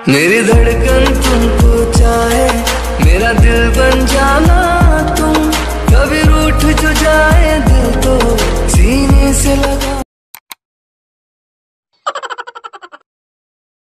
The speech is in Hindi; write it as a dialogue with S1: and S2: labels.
S1: मेरी धड़कन तुमको चाहे, मेरा दिल बन जाना तुम, कभी रूठ जो जाए दिल तो सीने से लगा